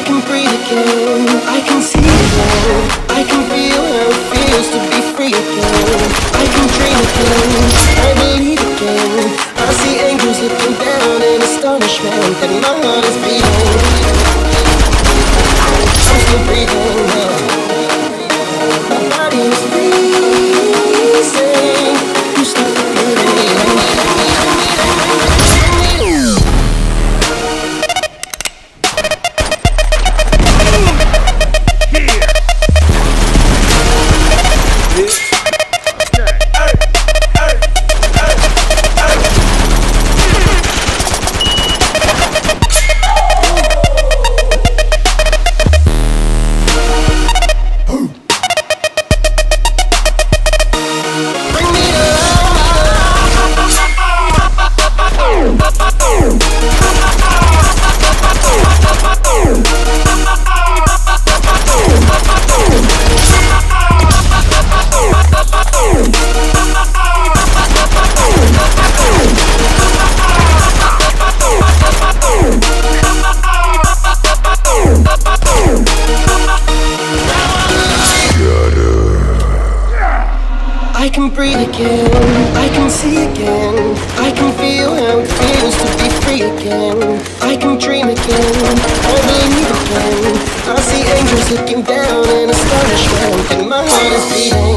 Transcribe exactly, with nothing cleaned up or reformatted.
can breathe again, I can see again, I can feel how it feels to be free again. I can dream again, I believe again. I see angels looking down in astonishment that my heart is beating. I'm still breathing now. My body is freezing. You stop breathing. I can breathe again, I can see again, I can feel how it feels to be free again. I can dream again, I believe again. I see angels looking down in astonishment and my heart is beating.